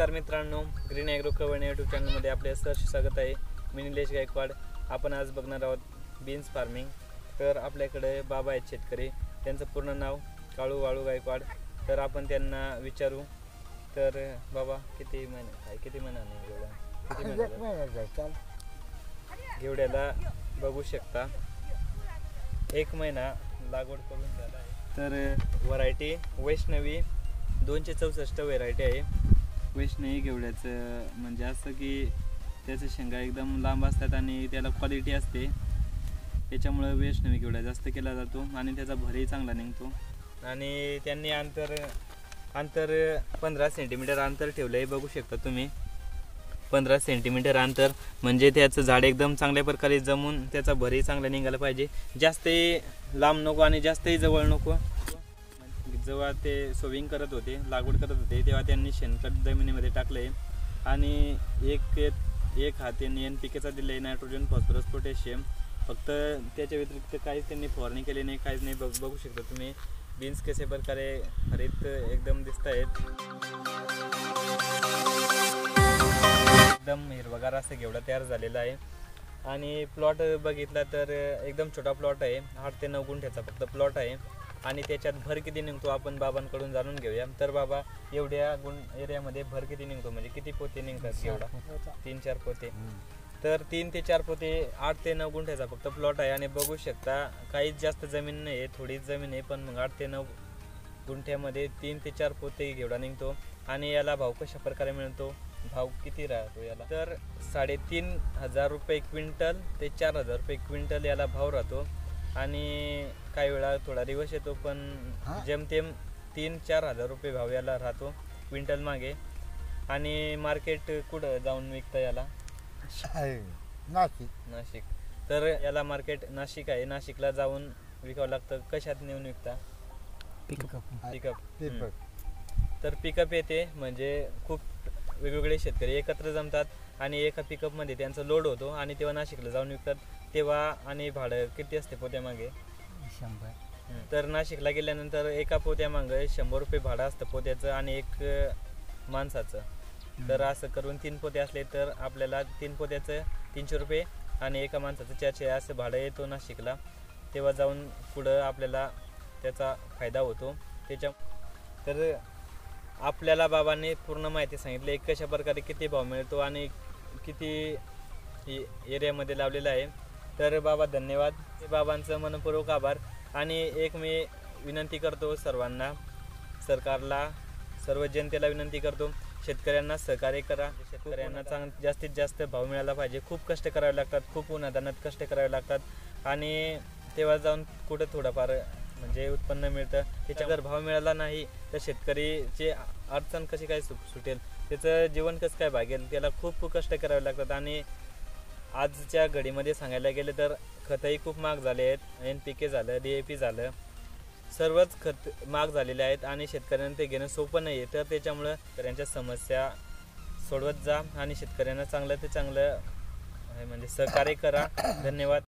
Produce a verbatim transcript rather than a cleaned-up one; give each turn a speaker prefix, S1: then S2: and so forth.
S1: नमस्कार मित्रांनो, green agro कवळणे YouTube चॅनलमध्ये आपले सहर्ष स्वागत आहे. मी निलेश गायकवाड. आपण आज बघणार आहोत बीन्स फार्मिंग. तर आपल्याकडे बाबा आहेत शेतकरी, त्यांचं पूर्ण नाव काळू वाळू गायकवाड. तर आपण त्यांना विचारू. तर बाबा किती महिने काय किती महिन्याने घेवडा किती महिन्याचा घेवड्याला बघू शकता एक महिना लागवड करून झाला आहे. तर व्हरायटी वैष्णवी दोनशे चौसष्ट व्हरायटी आहे. वैष्णवी घेवड्याचं म्हणजे असं की त्याचं शेंगा एकदम लांब असतात आणि त्याला क्वालिटी असते, त्याच्यामुळे वैष्णवी घेवडा जास्त केला जातो आणि त्याचा भरही चांगला निघतो. आणि त्यांनी अंतर अंतर पंधरा सेंटीमीटर अंतर ठेवलं आहे, बघू शकता तुम्ही. पंधरा सेंटीमीटर अंतर म्हणजे त्याचं झाड एकदम चांगल्या प्रकारे जमून त्याचा भरही चांगला निघाला पाहिजे. जास्तही लांब नको आणि जास्तही जवळ नको. जेव्हा ते सोविंग करत होते, लागवड करत होते, तेव्हा त्यांनी शेणखत जमिनीमध्ये टाकले आणि एक एक हाताने एन पी केचा दिला आहे, नायट्रोजन फॉस्फरस पोटॅशियम. फक्त त्याच्या व्यतिरिक्त काहीच त्यांनी फवारणी केली नाही, काहीच नाही. बघ बघू शकता तुम्ही बीन्स कशा प्रकारे हरित एकदम दिसत आहेत. एकदम हिरवागार असं घेवडा तयार झालेला आहे. आणि प्लॉट बघितला तर एकदम छोटा प्लॉट आहे, आठ ते नऊ गुंठ्याचा फक्त प्लॉट आहे. आणि त्याच्यात भर किती निघतो आपण बाबांकडून जाणून घेऊया. तर बाबा, एवढ्या गुण एरियामध्ये भर किती निघतो, म्हणजे किती पोते निघतात एवढा? तीन चार पोते. तर तीन ते चार पोते, आठ ते नऊ गुंठ्याचा फक्त प्लॉट आहे. आणि बघू शकता काहीच जास्त जमीन नाही आहे, थोडीच जमीन आहे, पण मग आठ ते नऊ गुंठ्यामध्ये तीन ते चार पोते घेवडा निघतो. आणि याला भाव कशा प्रकारे मिळतो, भाव किती राहतो याला? तर साडेतीन हजार रुपये क्विंटल ते चार हजार रुपये क्विंटल याला भाव राहतो. आणि काही वेळा थोडा दिवस येतो, पण जेमतेम तीन चार हजार रुपये भाव याला राहतो क्विंटल मागे. आणि मार्केट कुठं जाऊन विकतं याला?
S2: नाशिक.
S1: नाशिक. तर याला मार्केट नाशिक आहे, नाशिकला जाऊन विकावं लागतं. कशात नेऊन विकता?
S2: पिकअप.
S1: पिकअप. तर पिकअप येते म्हणजे खूप वेगवेगळे शेतकरी एकत्र जमतात आणि एका पिकअपमध्ये त्यांचा लोड होतो आणि तेव्हा नाशिकला जाऊन विकतात. तेव्हा आणि भाडं किती असते पोत्यामागे?
S2: शंभर.
S1: तर नाशिकला गेल्यानंतर एका पोत्यामागे शंभर रुपये भाडं असतं पोत्याचं आणि एक माणसाचं. तर असं करून तीन पोते असले तर आपल्याला तीन पोत्याचं तीनशे रुपये आणि एका माणसाचं चारशे असं भाडं येतो नाशिकला. तेव्हा जाऊन पुढं आपल्याला त्याचा फायदा होतो. त्याच्या तर आपल्याला बाबांनी पूर्ण माहिती सांगितली, कशा प्रकारे किती भाव मिळतो आणि किती एरियामध्ये लावलेला आहे. तर बाबा धन्यवाद. बाबांचं मनपूर्वक आभार. आणि एक मी विनंती करतो सर्वांना, सरकारला, सर्व जनतेला विनंती करतो, शेतकऱ्यांना सहकार्य करा. शेतकऱ्यांना चांग जास्तीत जास्त भाव मिळाला पाहिजे. खूप कष्ट करावे लागतात, खूप उन्हातान्हात कष्ट करावे लागतात आणि तेव्हा जाऊन कुठं थोडंफार म्हणजे उत्पन्न मिळतं. त्याच्या जर भाव मिळाला नाही तर शेतकरीची अडचण कशी काय सु सुटेल त्याचं जीवन कसं काय भागेल? त्याला खूप कष्ट करावे लागतात. आणि आजच्या घडीमध्ये सांगायला गेलं तर खतही खूप महाग झाले आहेत. एन पी के झालं, डी ए पी झालं, सर्वच खत महाग झालेले आहेत आणि शेतकऱ्यांना ते घेणं सोपं नाही आहे. तर त्याच्यामुळं शेतकऱ्यांच्या समस्या सोडवत जा आणि शेतकऱ्यांना चांगलं ते चांगलं म्हणजे सहकार्य करा. धन्यवाद.